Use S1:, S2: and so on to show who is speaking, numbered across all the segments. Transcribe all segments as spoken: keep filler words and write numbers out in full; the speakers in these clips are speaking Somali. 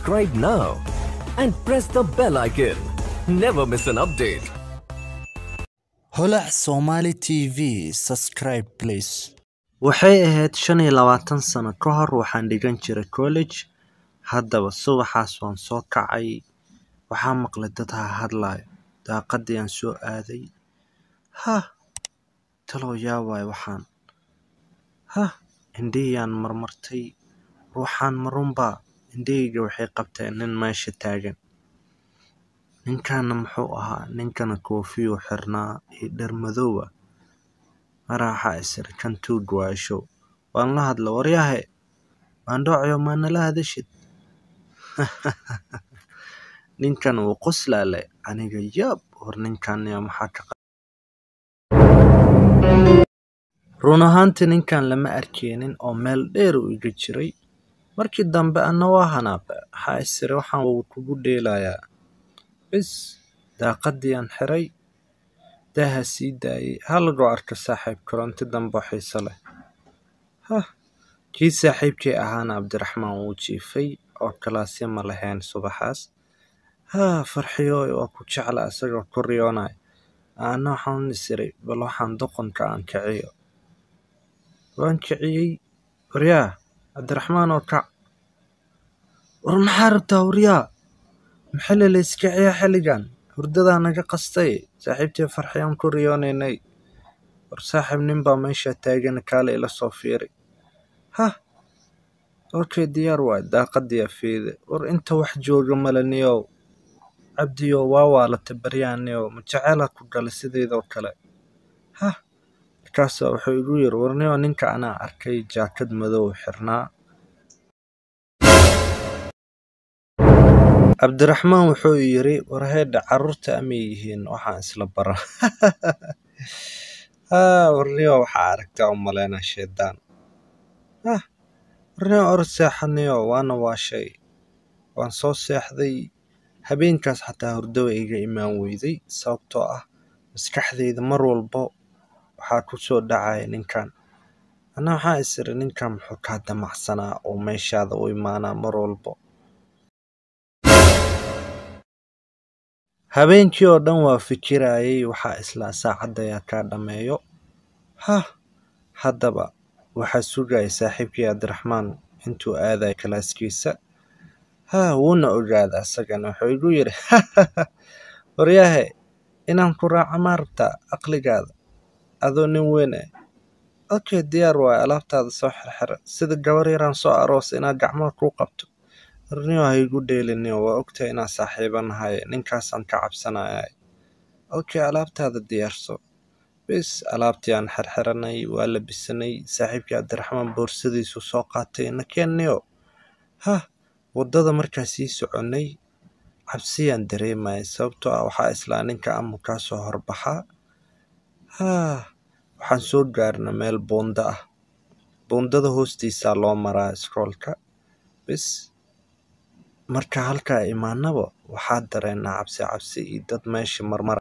S1: subscribe now and press the bell icon. Never miss an update.
S2: holac Somali T V subscribe please. waxay ahayd shan iyo labaatan sano ka hor waxaan dhigan jiray college. haddaba subaxaas waan soo kacay, waxaan maqlay dad hadlayo, daaqadii aan soo aaday. ha talo yaa waay waxaan. ha indhihiyaan marmartay, ruuxaan marunba indhahayga waxay qabteen nin meesha taagan. ninkana muxuu ahaa? ninkana koofiyuu xirnaa iyo dhar madow ah. maraxa isir kan tuug waasho waan la hadla, waryahe waan dhacyo ma nala hadashid. ninkan uu qoslaale, aniga yaab war ninkan yaa maxaa ka qaba. run ahaantii ninkan lama arkeenin oo meel dheer uu iga jiray. markii dambe ana waa hanaaqay, waxaa isir waxaan uu kugu dheelayaa. bis daaqadii aan xiray, daaha sii daayay, halagoo arka saaxiib koronti dambe xiiso leh. ha kii saaxiibkii ahaana Cabdiraxmaan wuu jiifay oo kalaasyo ma lahayn subaxaas. ha farxiyooy waa ku jecla isagoo ku riyoonay. ana waxaan isiray bal waxaan doqonka aan kiciyo. waan kiciyey. waryaa Cabdiraxmaan oo kac. war maxaa rabtaa waryaa? maxaa la iska ciyaa xilligan? hurdadaa naga qastay, saaxiibtii farxiyaan ku riyoonaynay. war saaxiib nin baa meesha taagan, kaale ila soo fiiri. ha okay diyaar waay, daaqadii fiide. war inta wax jooga malaniyow cabdiyo waa waalata baryaaniyo ma jecela ku galay sideedoo kale. ha markaasa wuxuu igu yiri, warniyo ninka anaa arkay jaakad madow xirnaa. Cabdiraxmaan wuxuu yiri, war heedha carruurta ama yihiin waxaan isla baran. ha warniyo waxaa aragtaa u maleyna sheedaan. ha warniyo or seexaniyo waana waa shay. waan soo seexday. habeenkaas xataa hurdo iga imaan weyday sababtoo ah maskaxdayda mar walbo waxaa ku soo dhacaya ninkan. ana waxaa isiri ninkan muxuu kaa damacsanaa oo meeshaada u imaanaa mar walbo. habeenkii oo dhan waa fikirayay, waxaa isla saacadda ayaa kaa dhameeyo. ha haddaba waxaa sugaya saaxiibkii Cabdiraxmaan intuu aaday kalaaskiisa. ha wuuna ogaada asagana wuxuu igu yiri, waryahe inaan ku raaco ma rabtaa aqligaada adoo nin weyn ah. okay diyaar waay, alaabtaada soo xirxira sida gabar yaraan soo aroos inaad gacmaha ku qabto. warniyo ha igu dheeliniyo, waa ogtahay inaan saaxiibanahay, ninkaasaan ka cabsanayay. okay alaabtaada diyaarso. bis alaabtii aan xirxiranay waa labisanay. saaxiibkii Cabdiraxmaan boorsadiisu soo qaatay nakeeniyo. ha waddada markaa sii soconay cabsiyaan dareemayay sababtoo ah waxaa islaa ninka ama kaa soo horbaxaa. ha waxaan soo gaarnay meel buunda ah. buundada hoostiisaa loo maraa iskoolka. bis marka halkaa imaanaba waxaa dareennaa cabsi cabsi iyo dad meesha marmara.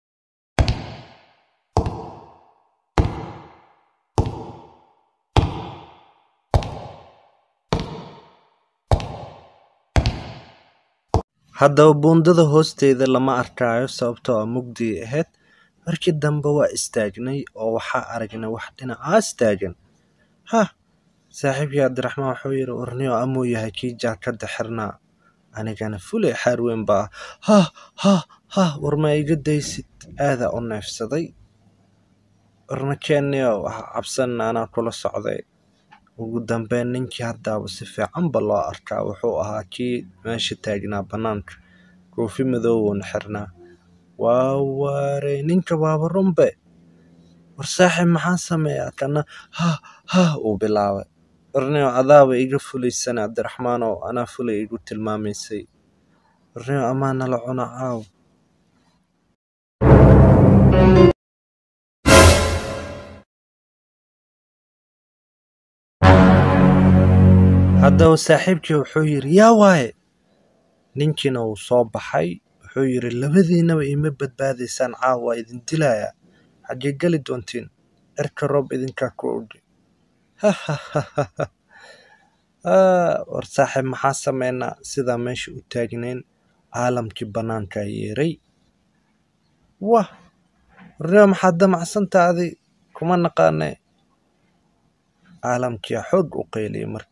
S2: haddaba buundada hoosteeda lama arkaayo sababtoo ah mugdi ahayd. markii dambe waa istaagnay oo waxaa aragnay wax dhinacaas taagan. ha saaxiibkii Cabdiraxmaan wuxuu yiri, warniyo amuu yahay kii jaakada xirnaa. anigana fulay xaar weyn baa. ha ha ha war ma iga daysid? aadaa u neefsaday. warna keeniyo waxa cabsan anaa kula socday. ugu dambeyn ninkii haddaaba si fiicanba loo arkaa wuxuu ahaa kii meesha taagnaa bannaanka, koofi madowna xirnaa. waa waarey ninka waaba runbe. war saaxiib maxaan sameeyaa? kana ha ha uu bilaabay. warniyo adaaba iga fulaysan Cabdiraxmaanow, anaa fulay igu tilmaamaysay. warniyo amaa nala cuna caaw. haddaba saaxiibkii wuxuu yiri, yaa waaye. ninkiina wuu soo baxay. wuxuu yiri, labadiinaba ima badbaadaysaan caaw, waa idin dilayaa. xaggee geli doontiin? cirka roob idinkaa ku ogi. ha ha ha ha آه ورصاحب محاسة مينا سيدا ماشي وتاجنين عالم كي بنانكا يري واه اليوم حدا محسنت هذه كمان نقاني عالم كي حق وقيلي مرك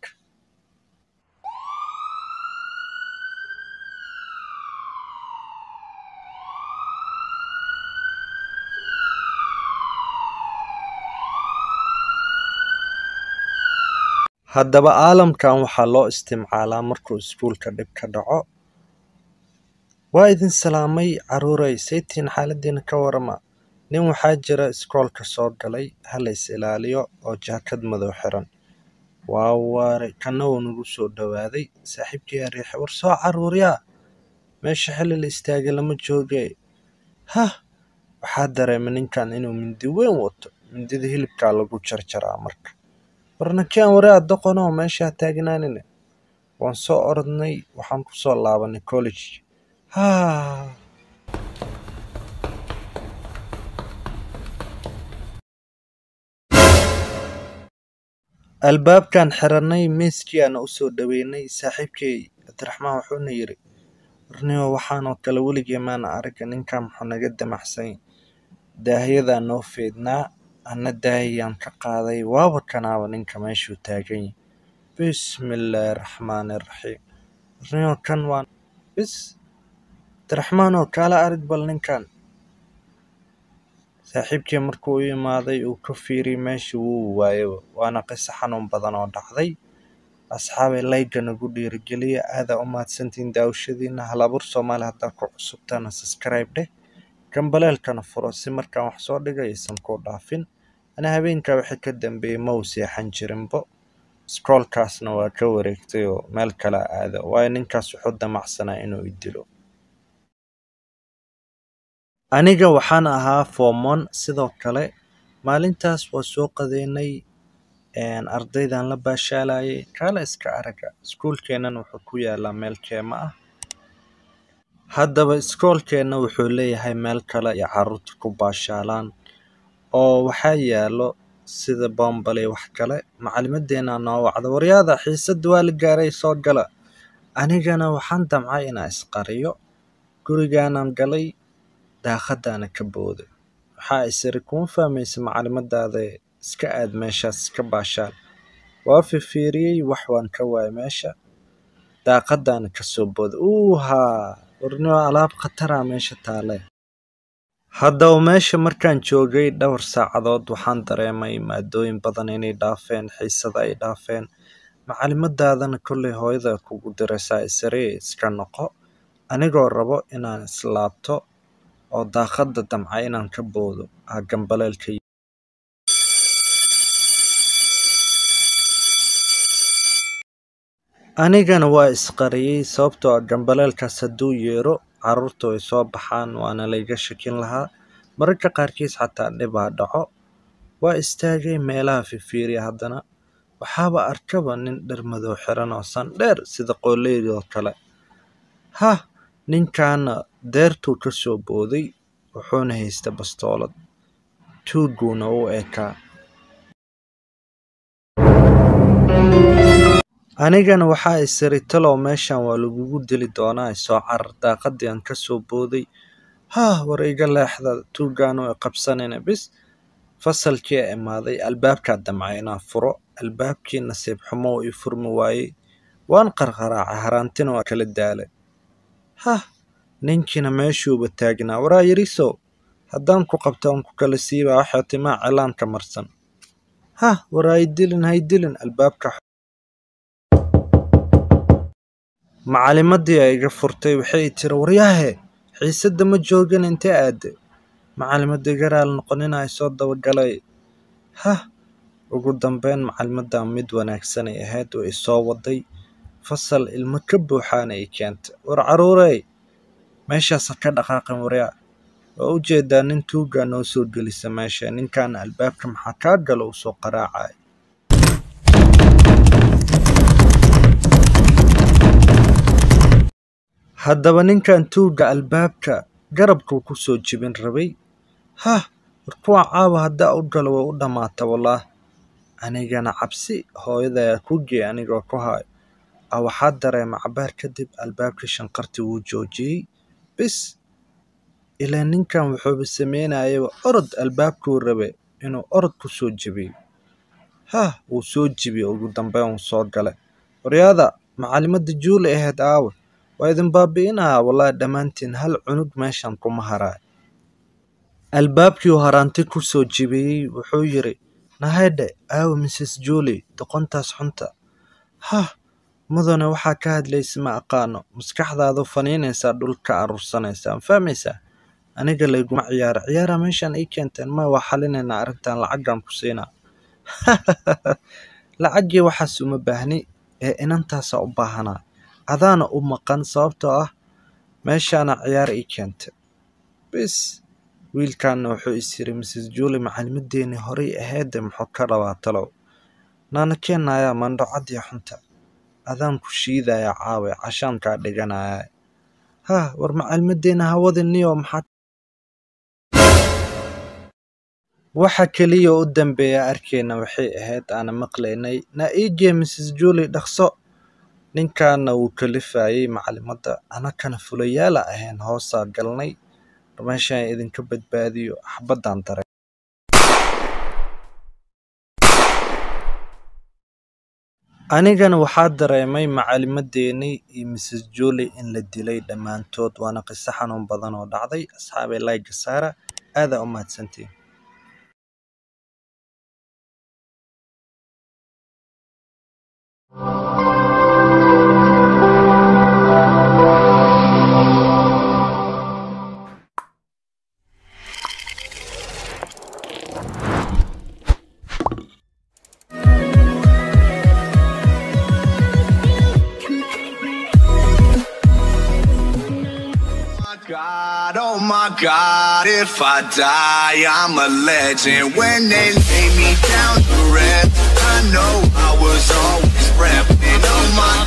S2: haddaba caalamkan waxaa loo isticmaalaa markuu iskuulka dhib ka dhaco. Waa idin salaamay caruuray, saytiin xaaladiina ka warama. Nin waxaa jira iskoolka soo galay, hala is ilaaliyo oo jaakad madow xiran. Waa waare kana uu nagu soo dhawaaday, saaxiibkii ariix war soo caruuryaa. Meesha xilli la istaagay lama joogay. Hah, waxaa dareemay ninkan inuu mindi weyn wato. Mindida hilibkaa lagu jarjaraa marka. barnaamijkan waraa doqono meesha taagnaanina waan soo orodnay waxaan ku soo laabanay college ha albaabkan xiranay miiskii aan u soo dhaweynay saaxiibkay Abdiraxmaan wuxuuna yiri warniyo waxaan oo kale weligii maana arag ninkan muxuu naga damaxsan daahiyada noo feednaa أنا دايان كقاضي وابكنا وننك ماشو تاجين بسم الله الرحمن الرحيم ريو كان وان بس ترحمانو كالا أرد بالنكان صاحبكي مركوي ماضي وكفيري ماشو وايو وانا قصة حنون بدنو دحضي أصحابي لايقنا قولي رجلية هذا أمات سنتين داوشدين هلا برسو مالها تاكو عصبتانا سسكرايب ده كان بلال كان فرصي مركان وحصور دقا يسمكو دافين أنا هبينك وحي كدنبي موسي حنجرنبو سكرول كاسنا وكوريكتيو مالكلا هذا واين انكاس وحودا معسنا إنو يدلو أنيقا وحانا أها فومون سيدو كالي مالينتاس وسوق ديني ان أرديدان لباشالاي كالا اسكا أرقا سكول كينان وحكويا لاميل كيما هادبا سكول كينا وحولي هاي مالكلا يعرض كوباشالان oo waxaa yaalo sida bombale wax kale macallimadeena noo wacdo waryaada xiisad waa la gaaray soo gala anigana waxaan damcay inaan isqariyo gurigaanan galay daaqadaana ka booday waxaa isiri kuma fahmaysa macallimadaada iska aad meeshaas iska baashaan waa fiiriyay wax waan ka waay meesha daaqadaana ka soo booday uuha warnimo alaab khatara meesha taale haddaba meesha markaan joogay dhowr saacadood waxaan dareemay maadooyin badan inay dhaafeen xiisada ay dhaafeen macallimadaadana kolley hooyada kugu diraysaa isaree iska noqo anigoo rabo inaan islaabto oo daaqada damca inaan ka boodo ah gambaleelka anigana waa isqariyay sababtoo ah gambaleelkaas hadduu yeero carruurtu ay soo baxaan waana layga shakin lahaa mararka qaarkiis xataa dhibaa dhaco waa istaagay meelaha fifiiriya haddana waxaaba arkaba nin dhar madow xiran oo sandheer sida qoolleyda oo kale ha ninkaana deertuu ka soo booday wuxuuna haysta bastoolad tuuguuna u ekaa anigana waxaa isiri talow meeshan waa lagugu dili doonaa soo carar daaqadii aan ka soo booday ha war iga leexda tuugaan oo qabsanayna bis fasalkii imaaday albaabka damcay inaan furo albaabkii nasiib xumo ii furmi waayay waan qarqaraacay haraantina waa kala daalay ha ninkiina meeshuuba taagnaa waraa yarisow haddaan ku qabto aan ku kala siiba waxaa timaa cilaanka marsan ha waraa idilin haydilin albaabka macallimadii ay iga furtay waxay tiri waryaahe xiisada ma joogin intee aade macallimadii garaal noqonin ay soo dabagalay ha ugu dambeyn macallimada mid wanaagsan ay ahayd oo isoo waday fasal ilmo ka buuxaan ay keentay war caruuray meeshaas ka dhaqaaqan waryaa oo u jeedaa nin tuuga noo soo gelisa meesha ninkan albaabka maxaa ka galo soo qaraacay haddaba ninkan tuuga albaabka garabkuu ku soo jibin rabay ha war kuwa caawa haddaa u galo way u dhamaata wallah anigana cabsi hooyada ku gey anigoo ku hayo ah waxaa dareema cabaar kadib albaabkii shanqartii wuu joojiyey bis ilaa ninkan wuxuu sameynayay orod albaabkuu rabay inuu orod ku soo jibiyo ha wuu soo jibiyay ugu dambeyn uu soo galay waryaada macalimada Julie ahayd aawe waa idin baabi'inaa wallahi dhamaantiin hal cunug meeshan kuma haraa albaabkii uu haraanti ku soo jibiyay wuxuu yiri nahayde aawe Missus Julie doqontaas xunta ha mudane waxaa ka hadlaysa ma aqaano maskaxdaadu faniinaysa dhulka arursanaysa fahmaysa aniga layguma ciyaar ciyaara meeshan ay keenteen ma waa xalinayna arrintan lacagan ku siinaa lacagii waxaas uma baahni ee inantaas u baahanaa adaana u maqan sababtoo ah meeshan ciyaar ay keentay bis wiilkan wuxuu isiri Missus Julie macalimideeni hore ahayd muxuu ka rabaa talow nana keenaya mandhacadii xunta adaan ku shiidaya caawe cashaan ka dhiganaya ha war macalimideena hawada niyo maxaa waxa kaliya u dambeeya arkeena waxay ahayd aan maqlaynay na iige Missus Julie dhaqso ninkan uu kalifayay macalimada ana kana fulayaal ahayn hoosa galnay meeshan idinka badbaadiyo xabadan daray anigana waxaa dareemay macalimadeeni iyo Missus Julie in la dilay dhamaantood waana qiso xanuun badan oo dhacday asxaabay like saara aad u mahadsantiin
S3: God, oh my God, if I die, I'm a legend. When they lay me down to rest, I know I was always repping. Oh my